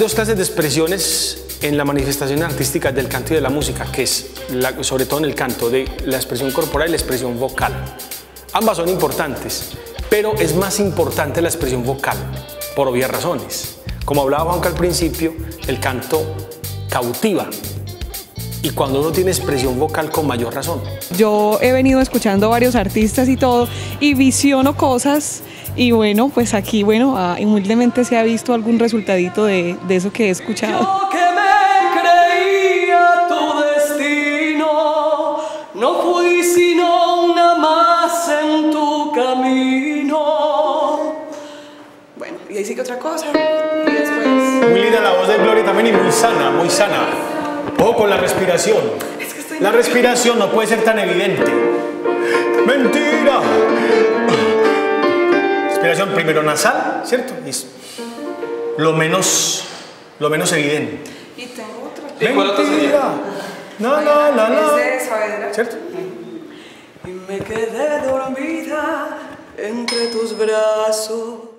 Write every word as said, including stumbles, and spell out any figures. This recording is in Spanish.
dos clases de expresiones en la manifestación artística del canto y de la música, que es, la, sobre todo en el canto, de la expresión corporal y la expresión vocal. Ambas son importantes, pero es más importante la expresión vocal, por obvias razones. Como hablaba Juanca al principio, el canto cautiva, y cuando uno tiene expresión vocal con mayor razón. Yo he venido escuchando varios artistas y todo, y visiono cosas, y bueno, pues aquí, bueno, ah, humildemente se ha visto algún resultadito de, de eso que he escuchado. Yo que me creía tu destino, no fui sino una más en tu camino. Bueno, y ahí sigue otra cosa, y después... Muy linda la voz de Gloria también, y muy sana, muy sana. Ojo con la respiración. Es que estoy La respiración no puede ser tan evidente. ¡Mentira! Respiración primero nasal, ¿cierto? Y es lo menos, lo menos evidente. Y tengo otra. ¡Mentira! No, no, no, no. Es de Saavedra. ¿Cierto? Y me quedé dormida entre tus brazos.